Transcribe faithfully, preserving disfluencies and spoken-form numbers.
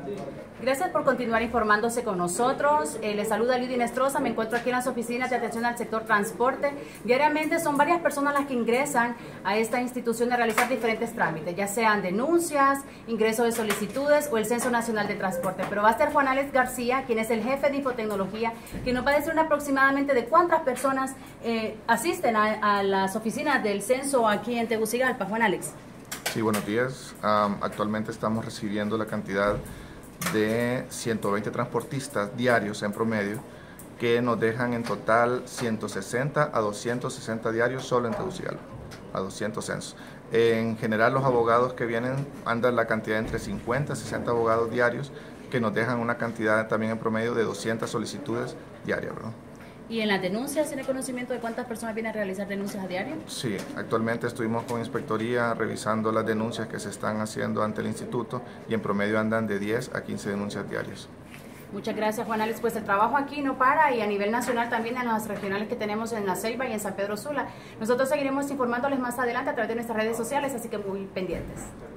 Gracias por continuar informándose con nosotros. Eh, les saluda Lidia Inestrosa. Me encuentro aquí en las oficinas de atención al sector transporte. Diariamente son varias personas las que ingresan a esta institución a realizar diferentes trámites, ya sean denuncias, ingreso de solicitudes o el Censo Nacional de Transporte. Pero va a ser Juan Alex García, quien es el jefe de Infotecnología, que nos va a decir una aproximadamente de cuántas personas eh, asisten a, a las oficinas del censo aquí en Tegucigalpa. Juan Alex. Sí, buenos días. Um, actualmente estamos recibiendo la cantidad de ciento veinte transportistas diarios en promedio, que nos dejan en total ciento sesenta a doscientos sesenta diarios solo en Tegucigalpa, a doscientos censos. En general, los abogados que vienen andan la cantidad entre cincuenta a sesenta abogados diarios, que nos dejan una cantidad también en promedio de doscientas solicitudes diarias, ¿verdad? ¿Y en las denuncias tiene conocimiento de cuántas personas vienen a realizar denuncias a diario? Sí, actualmente estuvimos con inspectoría revisando las denuncias que se están haciendo ante el instituto y en promedio andan de diez a quince denuncias diarias. Muchas gracias, Juan Alex. Pues el trabajo aquí no para, y a nivel nacional también en las regionales que tenemos en La Ceiba y en San Pedro Sula. Nosotros seguiremos informándoles más adelante a través de nuestras redes sociales, así que muy pendientes.